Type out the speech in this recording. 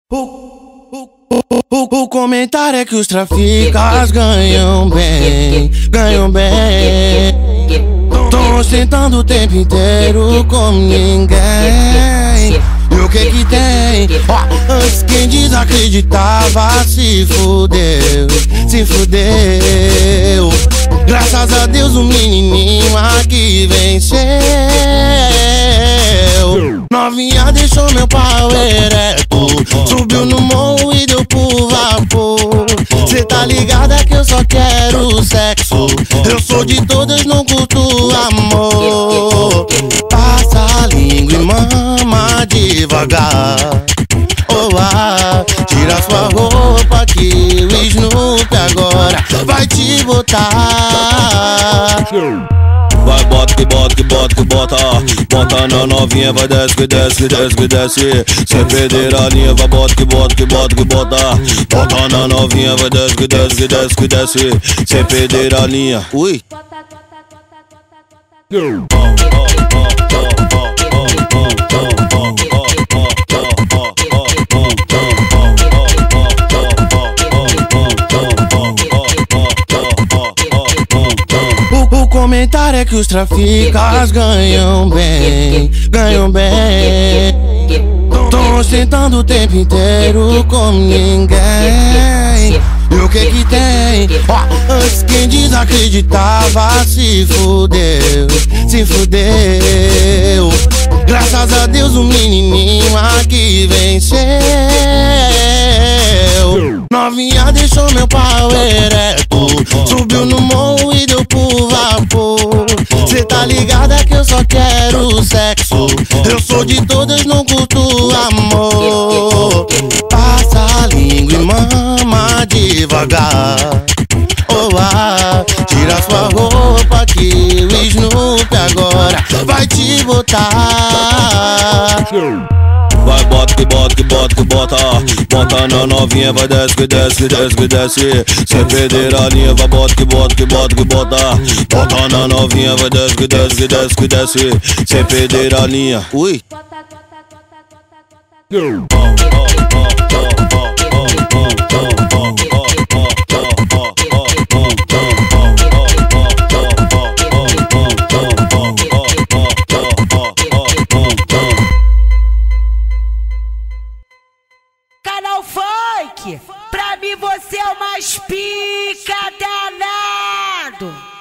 O comentário é que os traficas ganham bem, ganham bem. Tão ostentando o tempo inteiro como ninguém. E o que que tem? Antes quem desacreditava se fudeu, se fudeu. Graças a Deus o menininho aqui venceu. Novinha deixou meu pau ereto, subiu no morro e deu por vapor. Cê tá ligada que eu só quero sexo, eu sou de todas, não curto amor. Passa a língua e mama devagar. Oh, tira sua roupa que o Snoop agora vai te botar. Vai bota que bota que bota que bota, bota na novinha, vai desce que desce que desce que desce. Sem perder a linha, vai bota que bota que bota que bota, bota na novinha, vai desce que desce que desce que desce. Sem perder a linha. Ui. O comentário é que os traficas ganham bem, ganham bem. Tão ostentando o tempo inteiro como ninguém. E o que que tem? Antes quem desacreditava se fudeu, se fudeu. Graças a Deus o menininho aqui venceu. Novinha deixou meu pau ereto, subiu no morro e deu por vapor. Cê tá ligada que eu só quero sexo, eu sou de todas, não curto amor. Passa a língua e mama devagar. Oh, tira sua roupa que o Snoop agora vai te botar. Vai bota que bota que bota que bota, bota na novinha, vai desce que desce que desce que desce. Sem perder a linha, vai bota que bota que bota que bota, bota na novinha, vai desce que desce que desce que desce. Sem perder a linha. Ui. Canal Funk, pra mim você é o mais pica danado.